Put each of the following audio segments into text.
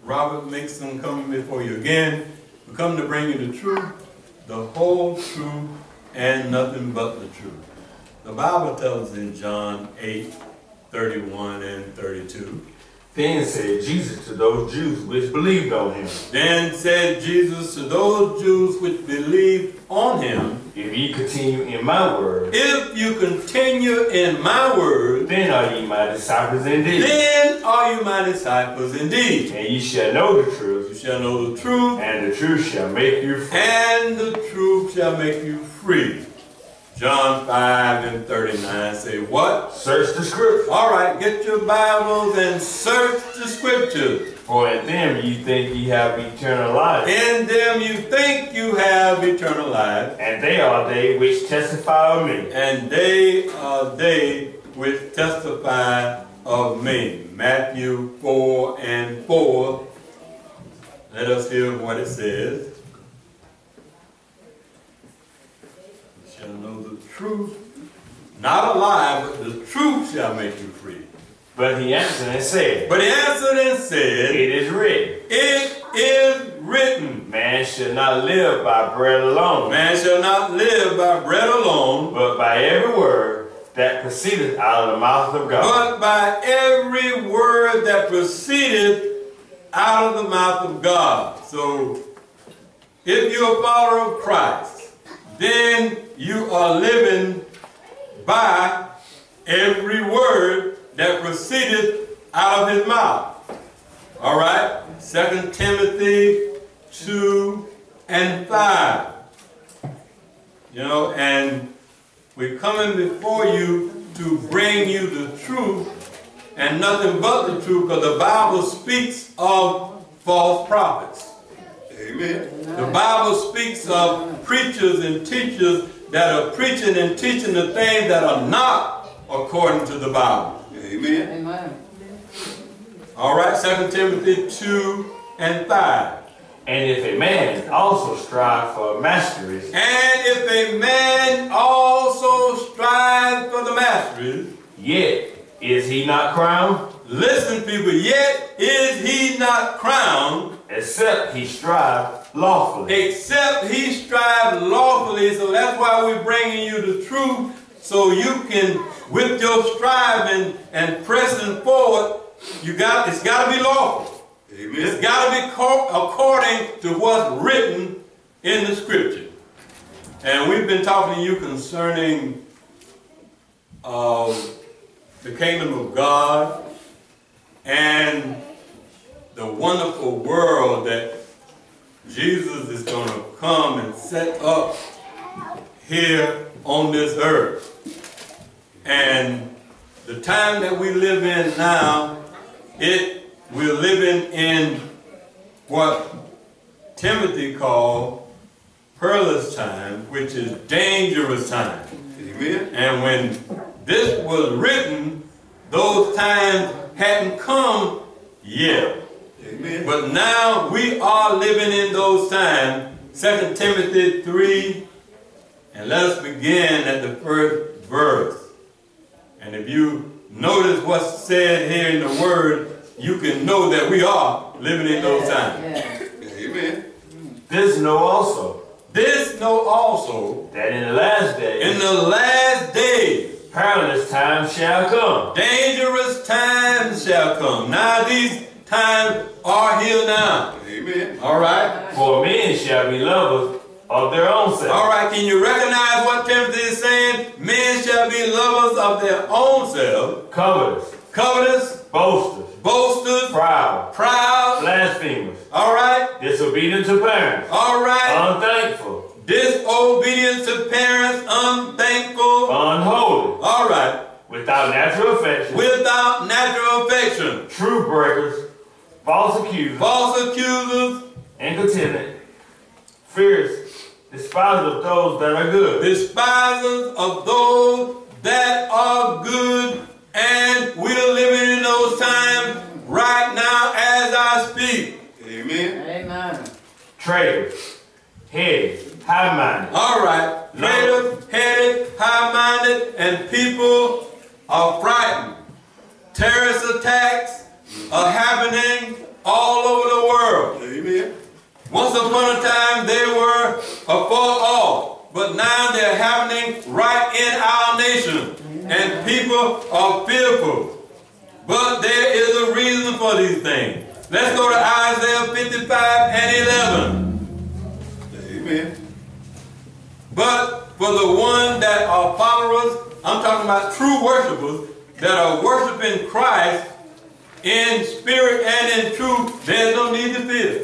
Robert Mixon coming before you again. We come to bring you the truth, the whole truth, and nothing but the truth. The Bible tells us in John 8:31 and 32. Then said Jesus to those Jews which believed on him. Then said Jesus to those Jews which believed on him, If ye continue in my word, if you continue in my word, then are ye my disciples indeed. then are you my disciples indeed. And ye shall know the You truth, shall know the truth, and the truth shall make you free. and the truth shall make you free. John 5:39 say what? Search the scriptures, All right, get your Bibles and search the scriptures. for in them ye think ye have eternal life. In them you think you have eternal life, And they are they which testify of me. and they are they which testify of me. Matthew 4:4. Let us hear what it says. You shall know the truth, not a lie, but the truth shall make you free. But he answered and said, But he answered and said, It is written, it is written, man shall not live by bread alone, man shall not live by bread alone, but by every word that proceedeth out of the mouth of God. but by every word that proceeded out of the mouth of God. So, if you're a follower of Christ, then you are living by every word that proceeded out of his mouth. All right? 2 Timothy 2:5. You know, and we're coming before you to bring you the truth and nothing but the truth, because the Bible speaks of false prophets. Amen. The Bible speaks of preachers and teachers that are preaching and teaching the things that are not according to the Bible. Amen. Amen. All right, 2 Timothy 2:5. And if a man also strive for masteries, And if a man also strive for the mastery, yet is he not crowned, listen people, yet is he not crowned, except he strive lawfully. except he strive lawfully. So that's why we're bringing you the truth, so you can, with your striving and pressing forward, it's got to be lawful. Amen. It's got to be according to what's written in the scripture. And we've been talking to you concerning the kingdom of God and the wonderful world that Jesus is going to come and set up here on this earth. And the time that we live in now, we're living in what Timothy called perilous time, which is dangerous time. Amen. And when this was written, those times hadn't come yet. Amen. But now we are living in those times. 2 Timothy 3, and let us begin at the first verse. And if you notice what's said here in the word, you can know that we are living in those times. Amen. This know also, This know also, that in the last days, in the last days, perilous times shall come. dangerous times shall come. Now these times are here now. Amen. All right? For men shall be lovers of their own self. All right, can you recognize what Timothy is saying? Men shall be lovers of their own selves, Covetous, covetous, boasters, boasters, proud, proud. blasphemers, All right? disobedient to parents, All right? unthankful, Disobedient to parents, unthankful. unholy, All right. without natural affection, Without natural affection. true breakers, false accusers, False accusers, incontinent, fierce, despisers of those that are good, despisers of those that are good. And we're living in those times right now as I speak. Amen. Amen. traitors, heady, high-minded. All right. Traitors, headed, high-minded, and people are frightened. Terrorist attacks are happening all over the Once upon a time they were afar off, but now they're happening right in our nation, and people are fearful. But there is a reason for these things. Let's go to Isaiah 55 and 11. Amen. But for the one that are followers, I'm talking about true worshipers that are worshiping Christ in spirit and in truth, there's no need to fear.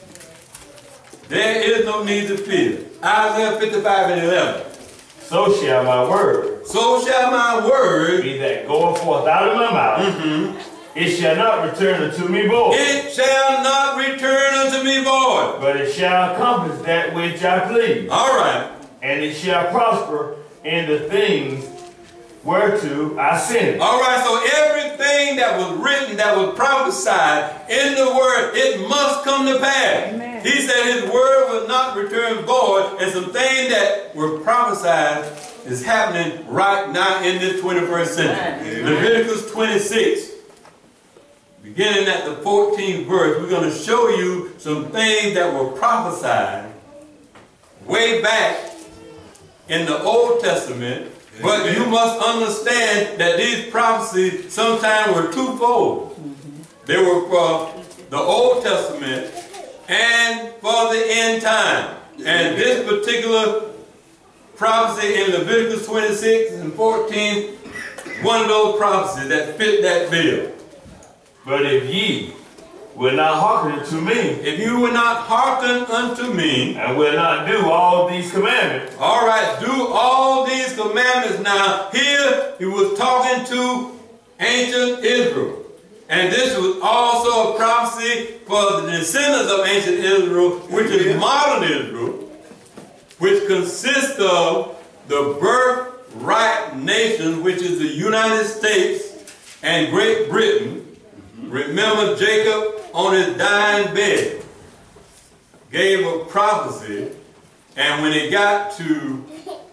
There is no need to fear. Isaiah 55 and 11. So shall my word So shall my word be that goeth forth out of my mouth. It shall not return unto me void. It shall not return unto me void. But it shall accomplish that which I please. All right. And it shall prosper in the things whereto I sent it. All right, so everything that was written, that was prophesied in the word, it must come to pass. Amen. He said his word will not return void, and some things that were prophesied is happening right now in this 21st century. Amen. Leviticus 26, beginning at the 14th verse, we're going to show you some things that were prophesied way back in the Old Testament. But you must understand that these prophecies sometimes were twofold. They were for the Old Testament and for the end time. And this particular prophecy in Leviticus 26 and 14, one of those prophecies that fit that bill. But if ye will not hearken unto me, If you will not hearken unto me, and will not do all these commandments, all right, do all these commandments. Now, here he was talking to ancient Israel. And this was also a prophecy for the descendants of ancient Israel, which is modern Israel, which consists of the birthright nation, which is the United States and Great Britain. Remember, Jacob on his dying bed gave a prophecy, and when it got to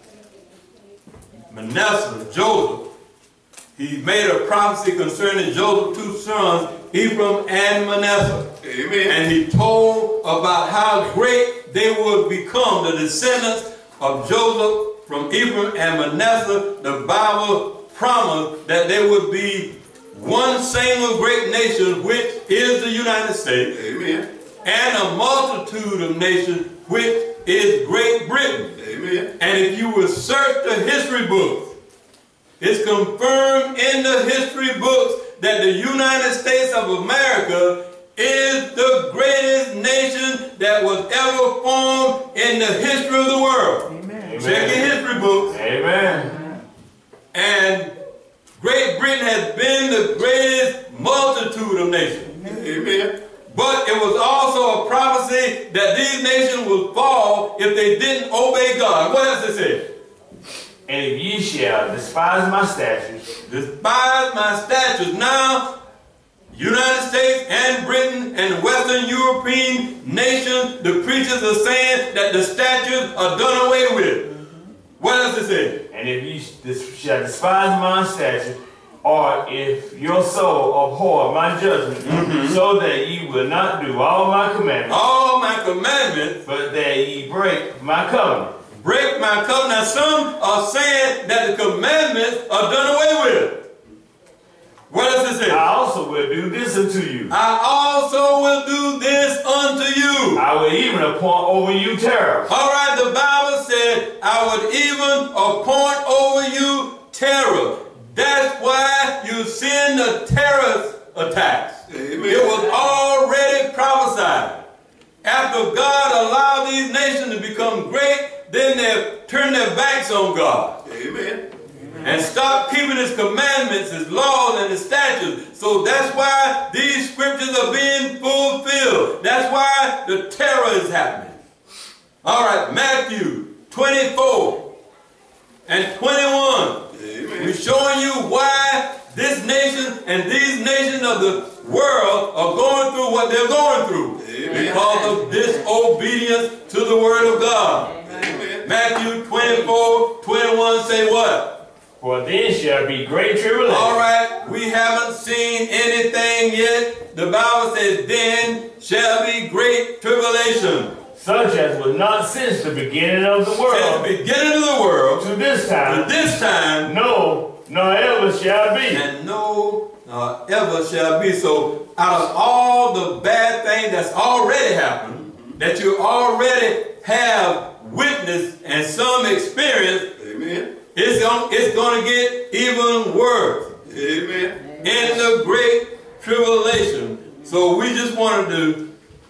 Manasseh, Joseph, he made a prophecy concerning Joseph's two sons, Ephraim and Manasseh. Amen. And he told about how great they would become, the descendants of Joseph from Ephraim and Manasseh. The Bible promised that they would be one single great nation, which is the United States, Amen. and a multitude of nations, which is Great Britain. Amen. And if you will search the history books, it's confirmed in the history books that the United States of America is the greatest nation that was ever formed in the history of the world. Amen. Check your history books. amen. And Great Britain has been the greatest multitude of nations. Amen. But it was also a prophecy that these nations would fall if they didn't obey God. What else it say? And if ye shall despise my statutes, Despise my statutes. Now, United States and Britain and Western European nations, the preachers are saying that the statutes are done away with. What else it say? and if ye shall despise my statutes, or if your soul abhor my judgment, so that ye will not do all my commandments, All my commandments, but that ye break my covenant. break my covenant. Now, some are saying that the commandments are done away with. What does it say? I also will do this unto you. I also will do this unto you. I will even appoint over you terror. All right, the Bible said, I would even appoint over you terror. That's why you send the terrorist attacks. Amen. It was already prophesied. After God allowed these nations to become great, then they turned their backs on God Amen. and stopped keeping his commandments, his laws, and his statutes. So that's why these scriptures are being fulfilled. That's why the terror is happening. All right, Matthew 24 and 21. Amen. We're showing you why this nation and these nations of the world are going through what they're going through. Amen. Because of disobedience to the word of God. Amen. Matthew 24, 21 say what? For then shall be great tribulation. All right, we haven't seen anything yet. The Bible says, then shall be great tribulation. Such as was not since the beginning of the world. Since the beginning of the world. To this time. To this time. No, nor ever shall be. And no, nor ever shall be. So out of all the bad things that's already happened, that you already have witnessed and some experience, Amen. it's going to get even worse. Amen. In the great tribulation. So we just wanted to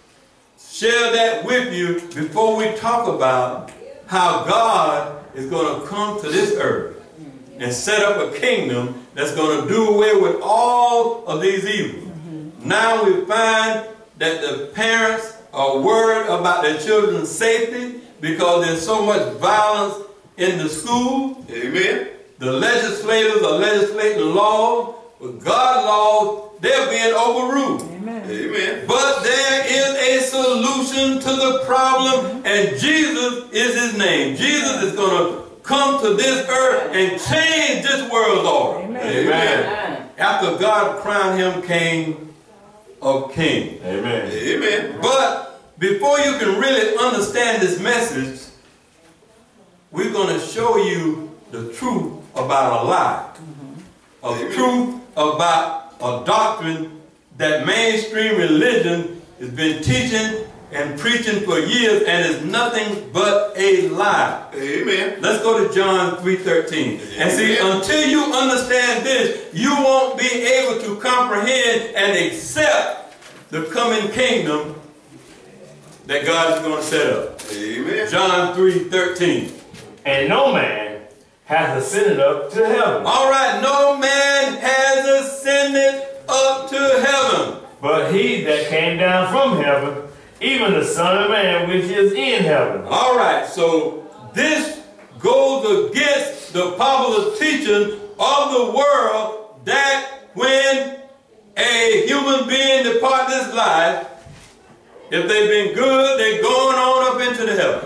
share that with you before we talk about how God is going to come to this earth and set up a kingdom that's going to do away with all of these evils. Now we find that the parents are worried about their children's safety because there's so much violence in the school. Amen. The legislators are legislating laws, but God's laws, they're being overruled. Amen. Amen. But there is a solution to the problem, and Jesus is his name. Jesus is going to come to this earth and change this world's order. Amen. Amen. After God crowned him King of Kings. Amen. Amen. But before you can really understand this message, we're going to show you the truth about a lie. A truth about a doctrine that mainstream religion has been teaching and preaching for years and is nothing but a lie. Amen. Let's go to John 3:13. And see, until you understand this, you won't be able to comprehend and accept the coming kingdom that God is going to set up. Amen. John 3:13. And no man hath ascended up to heaven. All right, no man has ascended up to heaven. But he that came down from heaven, even the Son of Man which is in heaven. All right, so this goes against the popular teaching of the world that when a human being depart this life, if they've been good, they're going on up into the heaven.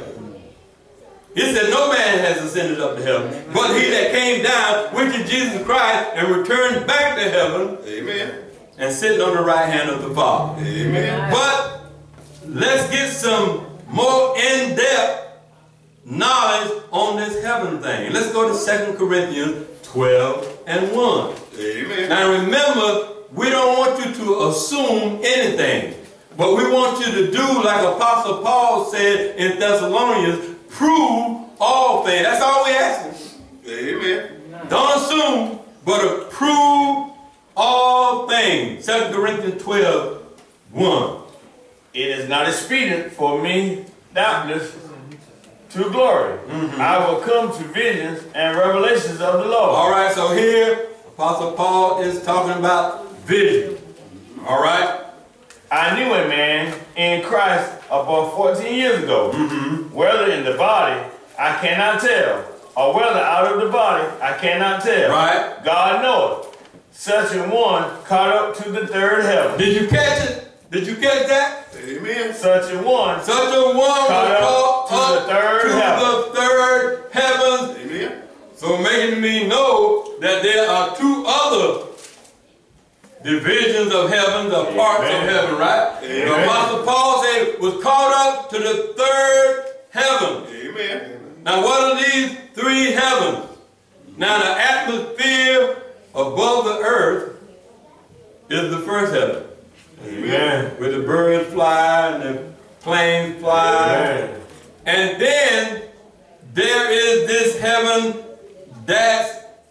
He said, no man has ascended up to heaven, but he that came down, which is Jesus Christ, and returned back to heaven. Amen. And sitting on the right hand of the Father. Amen. But let's get some more in-depth knowledge on this heaven thing. Let's go to 2 Corinthians 12:1. Amen. Now remember, we don't want you to assume anything, but we want you to do like Apostle Paul said in Thessalonians, prove all things. That's all we're asking. Amen. Don't assume, but prove all things. 2 Corinthians 12:1. It is not expedient for me, doubtless, to glory. I will come to visions and revelations of the Lord. All right, so here, Apostle Paul is talking about vision. All right? I knew a man in Christ about 14 years ago. Whether in the body, I cannot tell. Or whether out of the body, I cannot tell. Right. God knoweth. Such a one caught up to the third heaven. Did you catch it? Did you catch that? Amen. Such a one Such a one was caught up to the third heavens. Amen. So making me know that there are two other divisions of heaven, the parts of heaven, right? Amen. The Apostle Paul said was caught up to the third heaven. Amen. Now what are these three heavens? Now the atmosphere above the earth is the first heaven. Amen. Where the birds fly and the planes fly. Amen. And then there is this heaven that's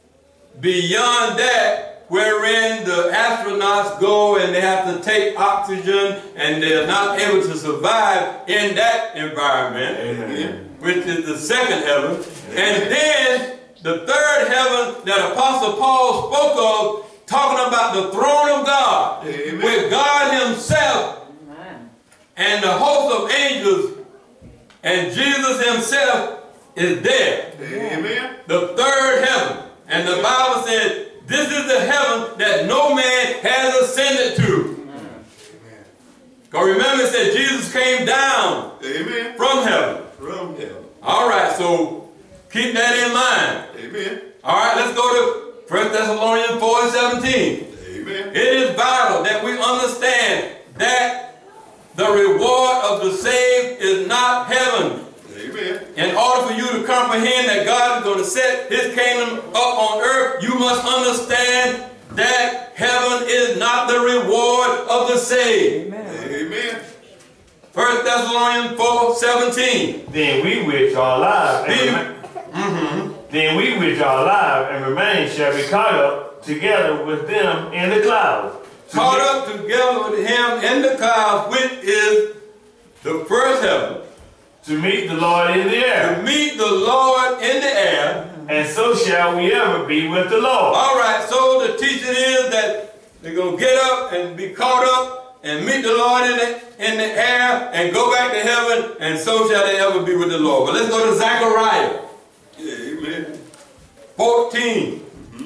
beyond that, wherein the astronauts go and they have to take oxygen and they're not able to survive in that environment. Amen. Which is the second heaven. And then the third heaven that Apostle Paul spoke of, talking about the throne of God, Amen. where God himself and the host of angels and Jesus himself is there. Amen. The third heaven. And the Bible said, this is the heaven that no man has ascended to. Because remember it said Jesus came down Amen. from heaven. From heaven. All right, so keep that in mind. Amen. All right, let's go to 1 Thessalonians 4:17. Amen. It is vital that we understand that the reward of the saved is not heaven. Amen. In order for you to comprehend that God is going to set his kingdom up on earth, you must understand that heaven is not the reward of the saved. Amen. Amen. 1 Thessalonians 4:17. Then we which are alive then we which are alive and remain shall be caught up together with them in the clouds. Caught up together with him in the clouds, which is the first heaven. To meet the Lord in the air. To meet the Lord in the air. And so shall we ever be with the Lord. All right, so the teaching is that they're going to get up and be caught up and meet the Lord in the air and go back to heaven, and so shall they ever be with the Lord. But let's go to Zechariah. Amen. 14.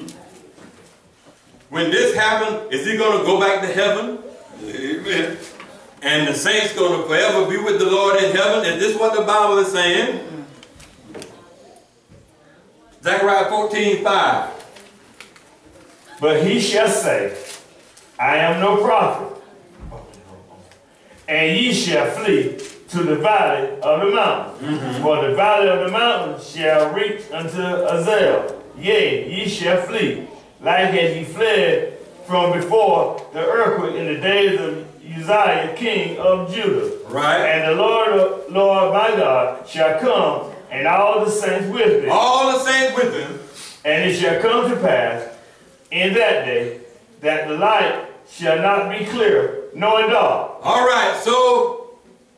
When this happens, is he going to go back to heaven? Amen. And the saints going to forever be with the Lord in heaven? Is this what the Bible is saying? Zechariah 14:5. But he shall say, I am no prophet. And ye shall flee to the valley of the mountain. For the valley of the mountain shall reach unto Azel. Yea, ye shall flee, like as ye fled from before the earthquake in the days of Uzziah, king of Judah. Right. And the Lord my God shall come, and all the saints with him. All the saints with him. And it shall come to pass in that day that the light shall not be clear, nor dark. All right, so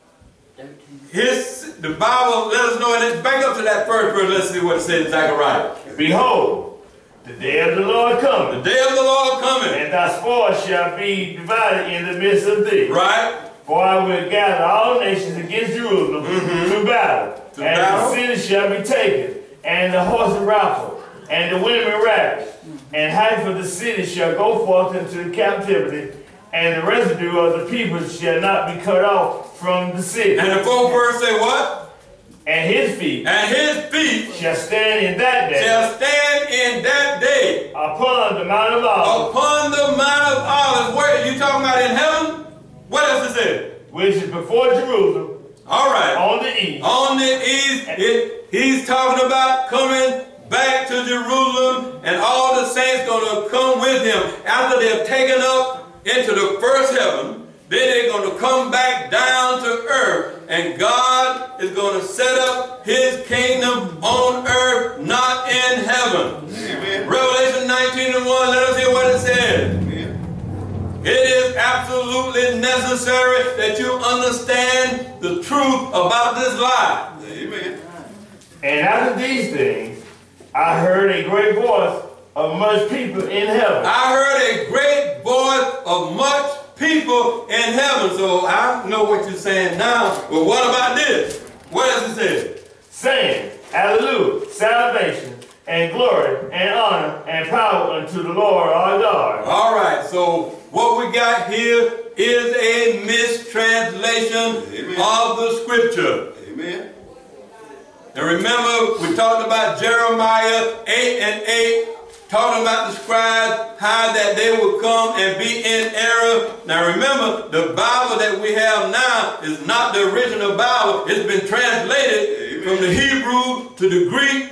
the Bible let us know, and let's back up to that first verse. Let's see what it says in Zechariah. Behold, the day of the Lord cometh. The day of the Lord coming. And thy spoil shall be divided in the midst of thee. Right. For I will gather all nations against Jerusalem to battle. And the city shall be taken, and the horses rifled, and the women ravished. And half of the city shall go forth into captivity, and the residue of the people shall not be cut off from the city. And the fourth verse say what? And his feet. And his feet shall stand in that day. Shall stand in that day. Upon the Mount of Olives. Upon the Mount of Olives. Where are you talking about in heaven? What else is it? Which is before Jerusalem. All right. On the east. On the east. He's talking about coming back to Jerusalem, and all the saints going to come with him after they're taken up into the first heaven. Then they're going to come back down to earth, and God is going to set up his kingdom on earth, not in heaven. Amen. Revelation 19:1, let us hear what it says. Amen. It is absolutely necessary that you understand the truth about this life. Amen. And after these things, I heard a great voice of much people in heaven. I heard a great voice of much people in heaven. So I know what you're saying now. But what about this? What does it say? Saying, Hallelujah, salvation and glory and honor and power unto the Lord our God. All right, so what we got here is a mistranslation Amen. of the scripture. Amen. And remember, we talked about Jeremiah 8:8, talking about the scribes, how that they would come and be in error. Now remember, the Bible that we have now is not the original Bible. It's been translated from the Hebrew to the Greek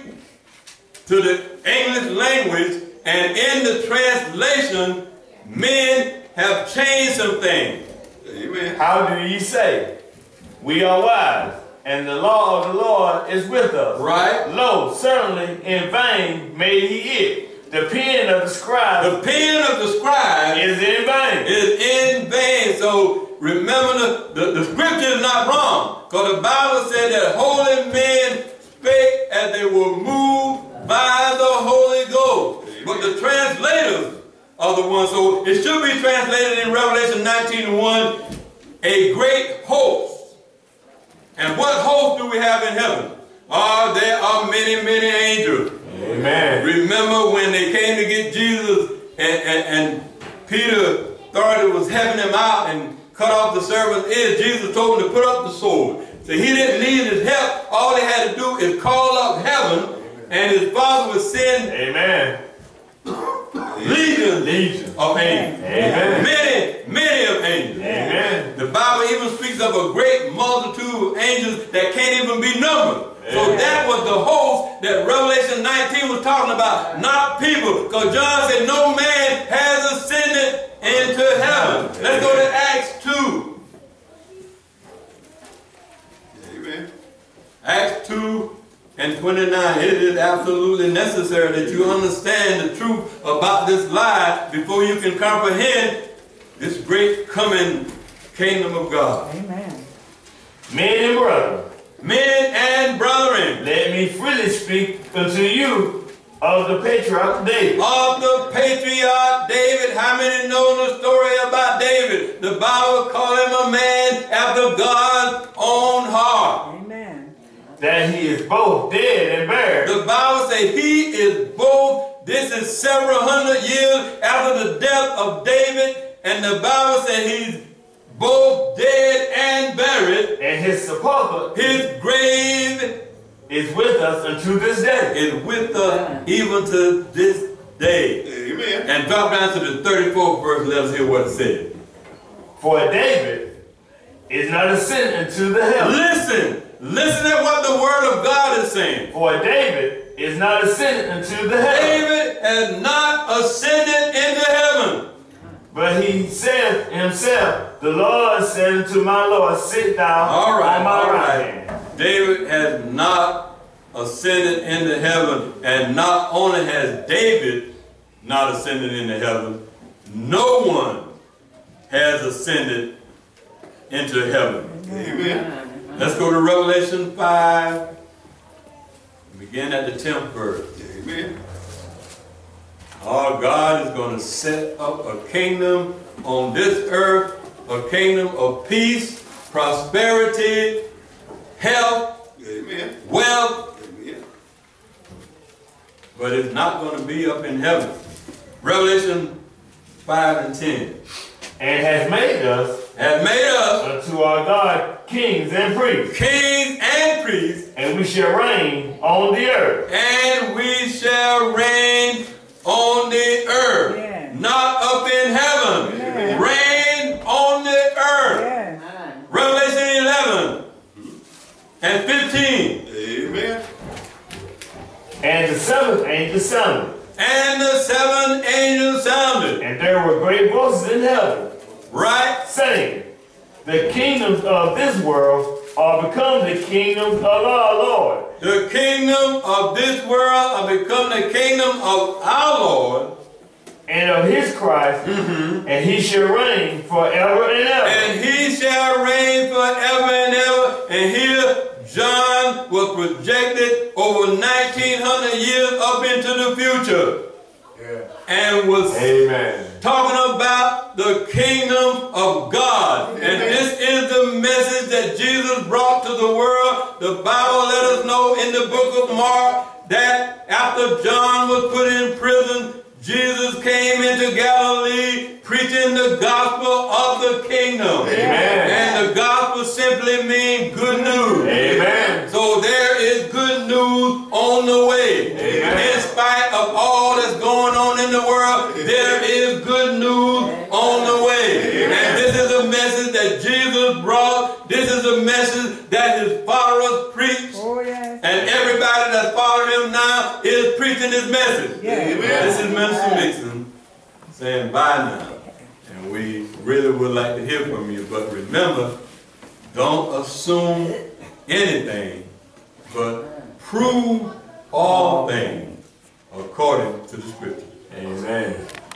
to the English language, and in the translation, men have changed some things. Amen. How do ye say? We are wise, and the law of the Lord is with us. Right? Lo, certainly in vain made he it. The pen of the scribe The pen of the scribe is in vain. is in vain. So remember, the scripture is not wrong. Because the Bible said that holy men spake as they were moved by the Holy Ghost. Amen. But the translators are the ones. So it should be translated in Revelation 19:1, a great host. And what host do we have in heaven? There are many, many angels. Amen. Remember when they came to get Jesus, and Peter thought it was helping him out and cut off the servant's ear. Jesus told him to put up the sword. So he didn't need his help. All he had to do is call up heaven, And his Father will send Amen. legions of angels. Amen. Many of angels. Amen. The Bible even speaks of a great multitude of angels that can't even be numbered. So that was the host that Revelation 19 was talking about, not people. Because John said no man has ascended into heaven. Let's go to Acts 2. Amen. Acts 2 and 29. It is absolutely necessary that you understand the truth about this lie before you can comprehend this great coming kingdom of God. Amen. Men and brethren, Men and brethren, let me freely speak unto you of the patriarch David. of the patriarch David. How many know the story about David? The Bible called him a man after God's own heart. Amen. That he is both dead and buried. The Bible says he is both. This is several hundred years after the death of David. And the Bible says he's both dead and buried. And his sepulchre His grave is with us unto this day. is with us even to this day. Amen. And drop down to the 34th verse. Let us hear what it says. For David is not ascended into the heavens. Listen at what the word of God is saying. For David is not ascended into the heavens. David has not ascended into heaven. But he said himself, the Lord said unto my Lord, sit thou on my right hand. David has not ascended into heaven. And not only has David not ascended into heaven, no one has ascended into heaven. Amen. Let's go to Revelation 5. Begin at the 10th verse. Amen. Our God is going to set up a kingdom on this earth, a kingdom of peace, prosperity, health, Amen. wealth, Amen. but it's not going to be up in heaven. Revelation 5 and 10. And has made us unto our God kings and priests. Kings and priests. And we shall reign on the earth. And we shall reign on the earth. Yes. Not up in heaven. Yes. Reign on the earth. Yes. Revelation 11 and 15. Amen. And the seventh angel sounded. And the seven angels sounded. And there were great voices in heaven, Right? saying, the kingdoms of this world are become the kingdoms of our Lord. The kingdom of this world are become the kingdom of our Lord. And of his Christ, and he shall reign forever and ever. And he shall reign forever and ever. And here John was projected over 1900 years up into the future. And was talking about the kingdom of God. And this is the message that Jesus brought to the world. The Bible let us know in the book of Mark that after John was put in prison, Jesus came into Galilee preaching the gospel of the kingdom. Amen. And the gospel simply means good news. Amen. So there is good news on the way. Amen. In spite of all that's going on in the world, there is good news on the way. Amen. And this is a message that Jesus brought. This is a message that his followers preach. Oh, yes. And everybody that's following him now is preaching this message. Yes. This is Minister Mixon saying bye now. And we really would like to hear from you. But remember, don't assume anything, but prove all things according to the Scripture. Amen.